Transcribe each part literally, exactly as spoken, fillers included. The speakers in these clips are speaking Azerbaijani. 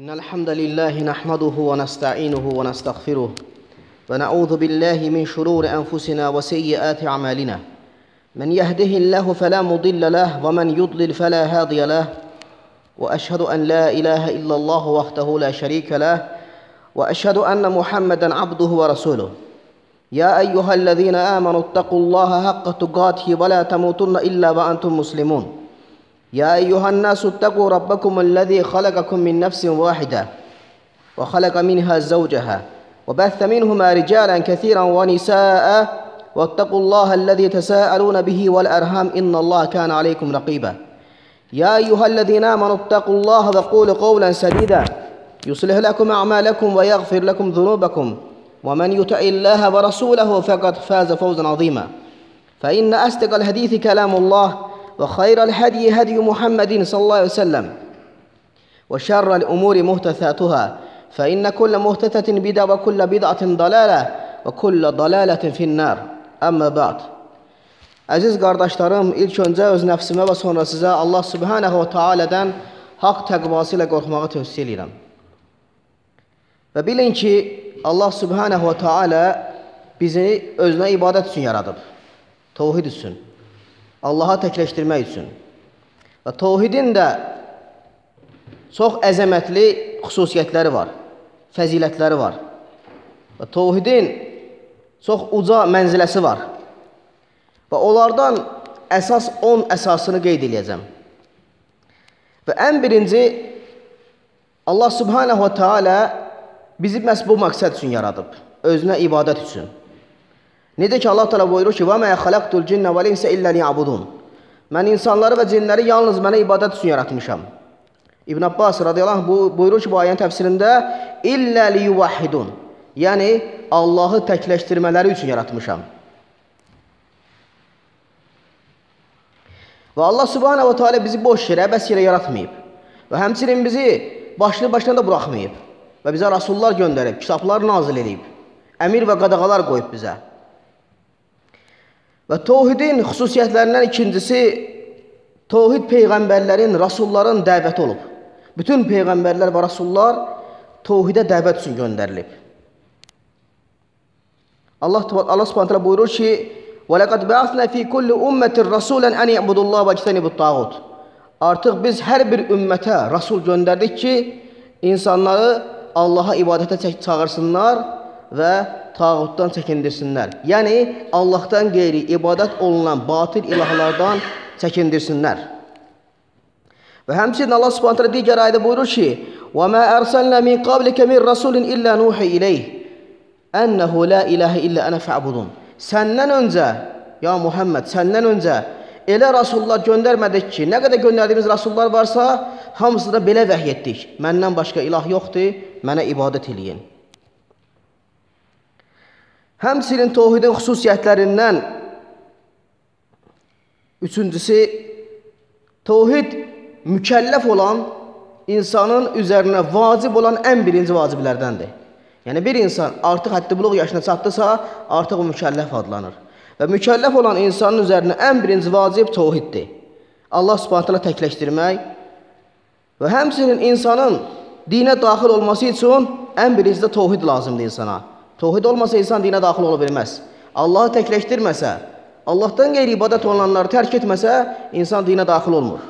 إن الحمد لله نحمده ونستعينه ونستغفره ونعوذ بالله من شرور أنفسنا وسيئات أعمالنا من يهده الله فلا مضل له ومن يضلل فلا هادي له وأشهد أن لا إله إلا الله وحده لا شريك له وأشهد أن محمدا عبده ورسوله يا أيها الذين آمنوا اتقوا الله حق تقاته ولا تموتن إلا وأنتم مسلمون يا أيها الناس اتقوا ربكم الذي خلقكم من نفس واحدة وخلق منها زوجها وبث منهما رجالا كثيرا ونساء واتقوا الله الذي تساءلون به والأرحام إن الله كان عليكم رقيبا يا أيها الذين آمنوا اتقوا الله وقولوا قولا سديدا يصلح لكم أعمالكم ويغفر لكم ذنوبكم ومن يطع الله ورسوله فقد فاز فوزا عظيما فإن أصدق الحديث كلام الله وخير الهدي هدي محمد صلى الله عليه وسلم وشر الأمور محدثاتها فإن كل محدثة بدعة وكل بدعة ضلالة وكل ضلالة في النار أما بعد. Əziz qardaşlarım, ilk öncə öz nəfsimə və sonra sizə Allah Subhanahu wa Ta'ala'dan haqq təqvası ilə qorxmağı tövsiyə edirəm. Və bilin ki, Allah Subhanahu wa Ta'ala bizi özünə ibadət üçün yaradıb, tövhid üçün, Allaha təkləşdirmək üçün. Və tövhidin də çox əzəmətli xüsusiyyətləri var, fəzilətləri var. Və tövhidin çox uca mənziləsi var. Və onlardan əsas on əsasını qeyd edəcəm. Və ən birinci, Allah Subhanahu wa Ta'ala bizi məhz bu məqsəd üçün yaradıb, özünə ibadət üçün. Necə ki, Allah Teala buyurur ki, وَمَا خَلَقْتُ الْجِنَّ وَالْإِنسَ إِلَّا لِيَعْبُدُونَ Mən insanları və cinləri yalnız mənə ibadət üçün yaratmışam. İbn Abbas radiyallahu anh buyurur ki, bu ayənin təfsirində İllə liyuvahidun, yəni Allahı təkləşdirmələri üçün yaratmışam. Və Allah Subhanahu wa Ta'ala bizi boş yerə, bəs yerə yaratmayıb. Və həmçinin bizi başlı başına da buraxmayıb. Və bizə rasullar göndərib, kitablar nazil edib, əmir və qadağalar qoyub bizə. Və tövhidin xüsusiyyətlərindən ikincisi, tövhid peyğəmbərlərin, rasulların dəvəti olub. Bütün peyğəmbərlər və rasullar tövhidə dəvət üçün göndərilib. Allah, Allah Subhanahu wa Ta'ala buyurur ki, وَلَقَدْ بَعَثْنَا فِي كُلِّ أُمَّةٍ رَسُولًا أَنْ يَعْبُدُوا اللّٰهَ وَاجْتَنِبُوا الطَّاغُوتَ Artıq biz hər bir ümmətə rasul göndərdik ki, insanları Allaha ibadətə çağırsınlar və tağutdan çəkindirsinlər. Yəni, Allahdan qeyri ibadət olunan batil ilahlardan çəkindirsinlər. Və həmçinin Allah Subhanahu Ta'ala digər ayədə buyurur ki, وَمَا أَرْسَلْنَا مِنْ قَبْلِكَ مِنْ رَسُولٍ إِلَّا نُوحِي إِلَيْهِ أَنَّهُ لَا إِلَهَ إِلَّا أَنَا فَاعْبُدُونَ Səndən öncə, ya Muhammed, səndən öncə elə rasullar göndərmədik ki, nə qədər göndərdiyimiz rasullar varsa, hamısını da belə vəhy etdik. Məndən başqa ilah yoxdur, mənə ibadət eləyin. Həmçinin tövhidin xüsusiyyətlərindən üçüncüsü, tövhid mükəlləf olan, insanın üzərinə vacib olan ən birinci vaciblərdəndir. Yəni, bir insan artıq həddi buluq yaşına çatdısa, artıq o mükəlləf adlanır. Və mükəlləf olan insanın üzərinə ən birinci vacib tövhiddir. Allah Subhanahu Ta'ala təkləşdirmək və həmçinin insanın dinə daxil olması üçün ən birinci də tövhid lazımdır insana. Tövhid olmasa insan dinə daxil ola bilməz. Allahı təkləşdirməsə, Allahdan qeyri ibadət olanları tərk etməsə, insan dinə daxil olmur.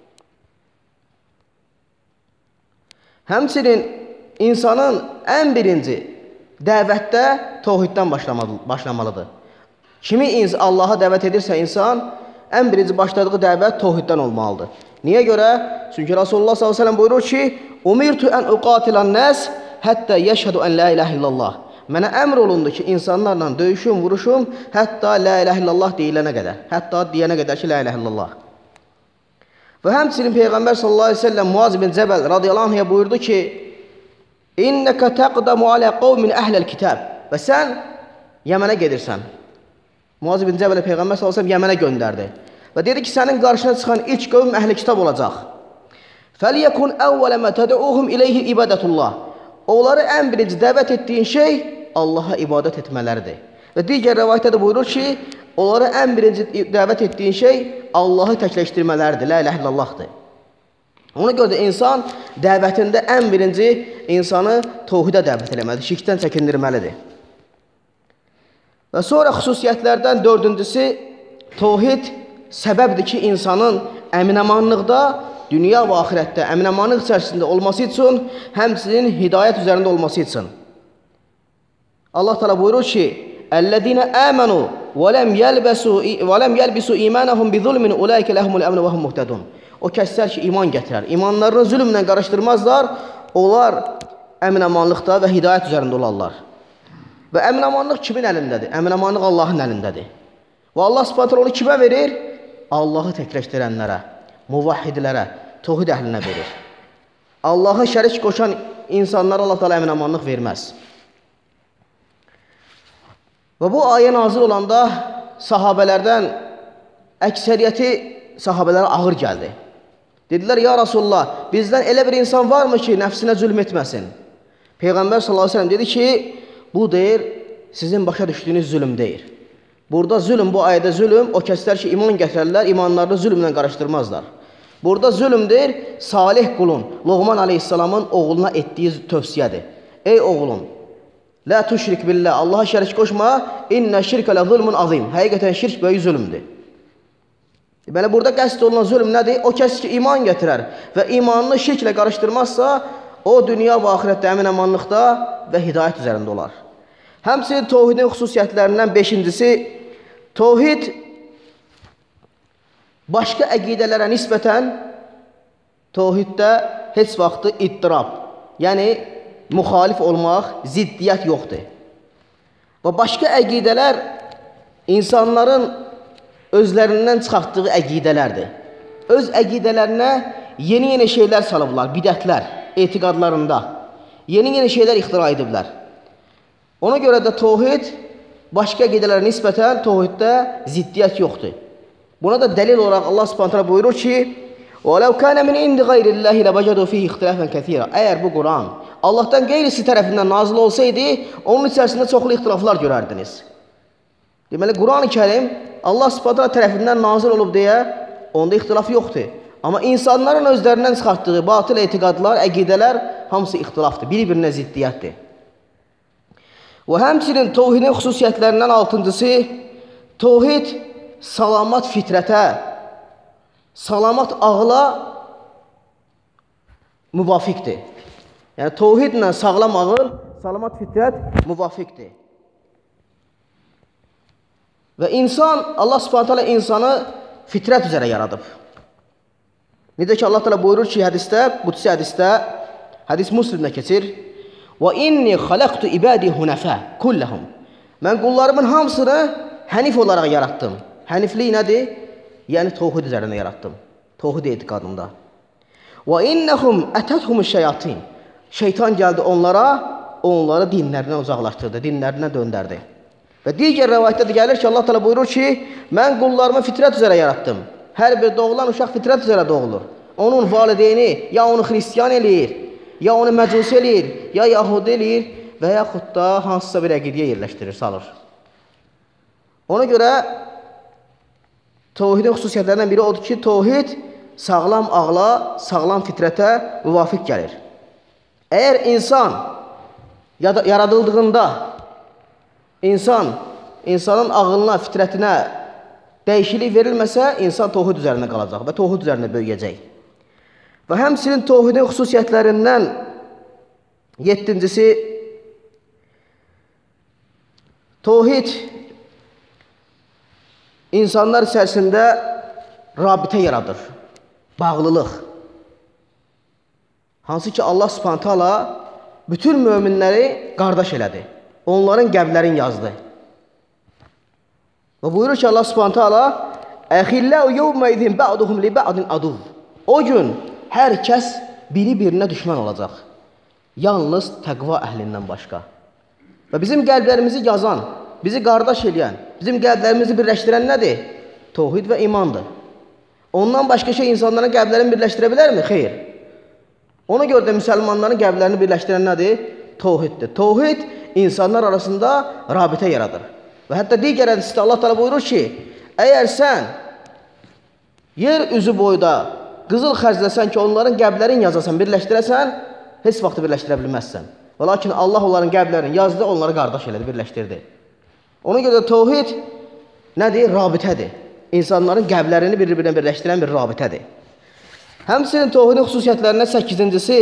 Həmçinin insanın ən birinci dəvətdə tövhiddən başlamalıdır. Kimi Allaha dəvət edirsə insan, ən birinci başladığı dəvət tövhiddən olmalıdır. Niyə görə? Çünki Rasulullah sallallahu aleyhi ve sellem buyurur ki, Umirtu ən uqatilan nəs həttə yəşhədu ən la ilahe illallah. Mənə əmr olundu ki, insanlarla döyüşüm, vuruşum, hətta la ilahe illallah deyilənə qədər. Hətta deyənə qədər ki, la ilahe illallah. Və həmçinin Peyğəmbər sallallahu aleyhi ve sellem Muaz bin Cəbəl radiyallahu anh'a buyurdu ki, İnnəkə təqdamu alə qavmin əhləl kitab. Və sən Yəmənə gedirsən. Muaz bin Cəbələ Peyğəmbər sallallahu əleyhi və səlləm Yəmənə göndərdi. Və dedi ki, sənin qarşına çıxan ilk qövm əhli kitab olacaq. Fəliyəkun əvvələ mə tədəuhum iləyhi ibadətullah. Onları ən birinci dəvət etdiyin şey Allaha ibadət etmələridir. Və digər rəvayətdə də buyurur ki, onları ən birinci dəvət etdiyin şey Allahı təkləşdirmələridir, la ilahe illallahdır. Ona görə də insan dəvətində ən birinci insanı tövhidə dəvət eləməlidir, şirkdən çəkindirməlidir. Və sonra xüsusiyyətlərdən dördüncüsü, tövhid səbəbdir ki, insanın əminəmanlıqda, dünya və axirətdə əminəmanlıq içərisində olması üçün, həmçinin hidayət üzərində olması üçün. Allah Teala buyurur ki, "Əllezîne âmenû və lem yelbesû və lem yelbisû îmânahum bizulmin ulaike lehumul emnu və hum muhtedun." O kəslər ki, iman gətirər, imanlarını zülmlə qarışdırmazlar, onlar əminəmanlıqda və hidayət üzərində olarlar. Və əminəmanlıq kimin əlindədir? Əminəmanlıq Allahın əlindədir. Və Allah Subhanahu onu kimə verir? Allahı təkləşdirənlərə, muvahhidlərə, tövhid əhlinə verir. Allah'a şərik qoşan insanlara Allah Teala əminəmanlıq verməz. Və bu ayə nazil olanda sahabələrdən əksəriyyəti sahabələrə ağır gəldi. Dedilər, ya Rasulullah, bizdən elə bir insan varmı ki, nəfsinə zülm etməsin? Peyğəmbər sallallahu aleyhi ve sellem dedi ki, bu deyir, sizin başa düşdüyünüz zülm deyir. Burada zülm, bu ayədə zülm, o kəslər ki, iman gətirərlər, imanlarını zülmlə qarışdırmazlar. Burada zülm deyir, Salih qulun, Loğman aleyhissalamın oğluna etdiyi tövsiyədir. Ey oğlum, la tuşrik billah, Allaha şərik qoşma, inna şirkə lə zulmun azim. Həqiqətən şirk böyük zülmdür. Deməli, burada qəsd olunan zülm nədir? O kəs ki, iman gətirər və imanını şirklə qarışdırmazsa, o dünya və axirətdə əminəmanlıqda və hidayət üzərində olar. Həmçinin tövhidin xüsusiyyətlərindən beşincisi, tövhid başqa əqidələrə nisbətən tövhiddə heç vaxtı iddirab, yəni müxalif olmaq, ziddiyyət yoxdur. Və başqa əqidələr insanların özlərindən çıxartdığı əqidələrdir. Öz əqidələrinə yeni-yeni şeylər salıblar, bidətlər, etiqadlarında. Yeni-yeni şeylər ixtira ediblər. Ona görə də tövhid başqa əqidələrə nisbətən tövhiddə ziddiyyət yoxdur. Buna da dəlil olaraq Allah Subhanahu buyurur ki, وَلَوْ كَانَ مِنْ عِنْدِ غَيْرِ اللّٰهِ لَوَجَدُوا فِيهِ اِخْتِلَافًا كَثِيرًا. Əgər bu Quran Allahdan qeyrisi tərəfindən nazil olsaydı, onun içərisində çoxlu ixtilaflar görərdiniz. Deməli, Quran-ı Kərim Allah Subhanahu tərəfindən nazil olub deyə onda ixtilaf yoxdur. Amma insanların özlərindən çıxartdığı batıl etiqadlar, əqidələr hamısı ixtilafdır, bir-birinə ziddiyyətdir. Və həmçinin tövhidin xüsusiyyətlərindən altıncısı, tövhid salamat fitrətə, salamat ağla müvafiqdir. Yəni, tövhidlə sağlam ağıl, salamat fitrət müvafiqdir. Və insan, Allah Subhanahu insanı fitrət üzərə yaradıb. Necə ki, Allah Teala buyurur ki, hədisdə, qudsi hədisdə, hədis Müslimdə keçir, وَإِنِّي خَلَقْتُ إِبَادِي هُنَفَى كُلَّهُمْ. Mən qullarımın hamısını hənif olaraq yaratdım. Həniflik nədir? Yəni, tövhid üzərində yaratdım. Tövhid etiqadında. وَإِنَّهُمْ أَتَتْهُمُ الشَّيَاطِينَ. Şeytan gəldi onlara, onları dinlərindən uzaqlaşdırdı, dinlərindən döndərdi. Və digər rəvayətdə də gəlir ki, Allah Teala buyurur ki, mən qullarımı fitrət üzərə yaratdım. Hər bir doğulan uşaq fitrət üzərə doğulur. Onun valideyni ya onu xristiyan eləyir, ya onu məcusi eləyir, ya yahudi eləyir və yaxud da hansısa bir əqidəyə yerləşdirir, salır. Ona görə tövhidin xüsusiyyətlərindən biri odur ki, tövhid sağlam ağla, sağlam fitrətə müvafiq gəlir. Əgər insan yaradıldığında insan, insanın ağılına, fitrətinə dəyişiklik verilməsə, insan tövhid üzərində qalacaq və tövhid üzərində böyüyəcək. Və həmçinin tövhidin xüsusiyyətlərindən yeddincisi, tövhid insanlar içərisində rabitə yaradır, bağlılıq. Hansı ki, Allah Subhanahu taala bütün möminləri qardaş elədi. Onların qəblərini yazdı. Və buyurur ki, Allah Subhanahu taala "Əxilləu yevmə izin ba'duhum li ba'din aduv." O gün hər kəs biri-birinə düşmən olacaq. Yalnız təqva əhlindən başqa. Və bizim qəlblərimizi yazan, bizi qardaş eləyən, bizim qəlblərimizi birləşdirən nədir? Tövhid və imandır. Ondan başqa şey insanların qəlblərini birləşdirə bilərmi? Xeyr. Ona görə də müsəlmanların qəlblərini birləşdirən nədir? Tövhiddir. Tövhid insanlar arasında rabitə yaradır. Və hətta digər hədisdə Allah Teala buyurur ki, əgər sən yer üzü boyda qızıl xərcləsən ki, onların qəblərini yazasan, birləşdirəsən, heç vaxt birləşdirə bilməzsən. Və lakin Allah onların qəblərini yazdı, onları qardaş elədi, birləşdirdi. Ona görə də təvhid nədir? Rabitədir. İnsanların qəblərini bir-birinə birləşdirən bir rabitədir. Həmçinin təvhidin xüsusiyyətlərindən səkkizincisi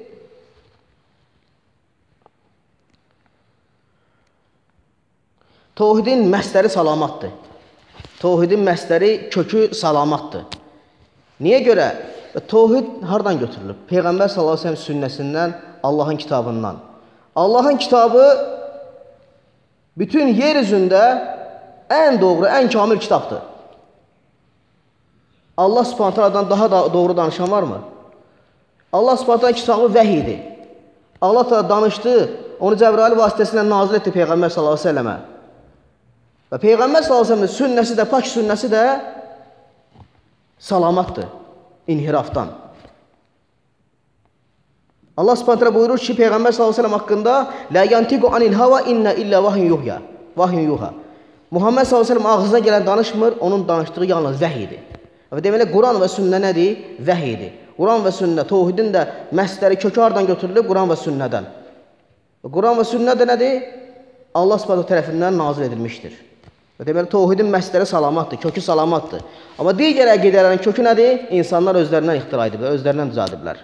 təvhidin məsdəri salamatdır. Təvhidin məsdəri kökü salamatdır. Niyə görə? Təvhid hardan götürülüb? Peyğəmbər sallallahu əleyhi və səlləm sünnəsindən, Allahın kitabından. Allahın kitabı bütün yer üzündə ən doğru, ən kamil kitabdır. Allah Subhanahu taala'dan daha da doğru danışan varmı? Allah Subhanahu taala kitabı vəhidir. Allah Taala danışdı, onu Cəbrail vasitəsilə nazil etdi Peyğəmbər sallallahu əleyhi və səlləmə. Və Peyğəmbər sallallahu əleyhi və səlləmin sünnəsi də, pak sünnəsi də salamatdır inhirafdan. Allah Subhanahu taala buyurur ki, Peyğəmbər sallallahu əleyhi və səlləm haqqında la yantiqu anil hava inna illa vahyun yuhya. Vahyun yuha. Muhammed sallallahu əleyhi və səlləm ağzına gələn danışmır, onun danışdığı yalnız vəhidir. Və deməli Quran və sünnə nədir? Vəhidir. Quran və sünnə, təvhidin də məsdəri kökü hardan götürülüb? Quran və sünnədən. Quran və sünnə də nədir? Allah Subhanahu tərəfindən nazil edilmişdir. Və deməli təvhidin məsdəri salamatdır, kökü salamatdır. Amma digər əqidələrin kökü nədir? İnsanlar özlərindən ixtira ediblər, özlərindən düzəldiblər.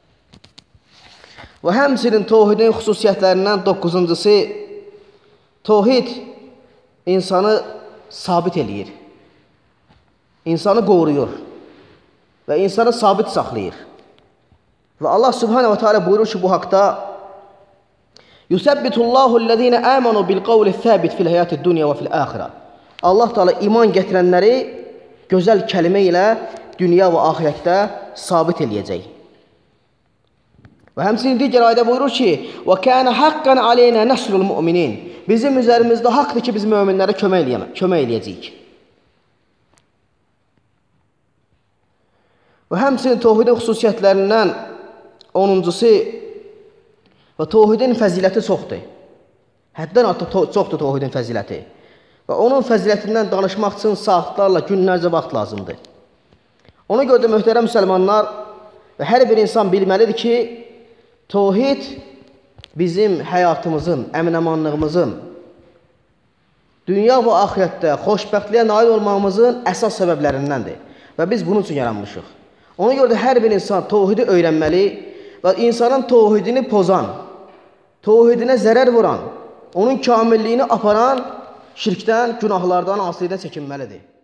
Və həmçinin təvhidin xüsusiyyətlərindən doqquzuncusu təvhid insanı sabit eləyir. İnsanı qoruyur və insanı sabit saxlayır. Və Allah Subhanahu və Teala buyurur ki, bu haqda Yusabbitullahu allazina amanu bil qawli sabit fil hayatid dunya və fil axirə. Allah Teala iman gətirənləri gözəl kəlmə ilə dünya və axirətdə sabit eləyəcək. Və həmçinin digər ayədə buyurur ki, və kana haqqan aleyna nasrul mu'minin. Bizim üzərimizdə haqqdır ki, biz möminlərə kömək eləyəcəyik. Və həmçinin təvhidin xüsusiyyətlərindən onuncusu və təvhidin fəziləti çoxdur. Həddən artıq çoxdur təvhidin fəziləti. Və onun fəzilətindən danışmaq üçün saatlarla, günlərcə vaxt lazımdır. Ona görə də möhtərəm müsəlmanlar və hər bir insan bilməlidir ki, təvhid bizim həyatımızın, əmin-əmanlığımızın, dünya və axirətdə xoşbəxtliyə nail olmağımızın əsas səbəblərindəndir. Və biz bunun üçün yaranmışıq. Ona görə də hər bir insan təvhidi öyrənməli və insanın təvhidini pozan, təvhidinə zərər vuran, onun kamilliyini aparan şirkdən, günahlardan, asilikdən çəkinməlidir.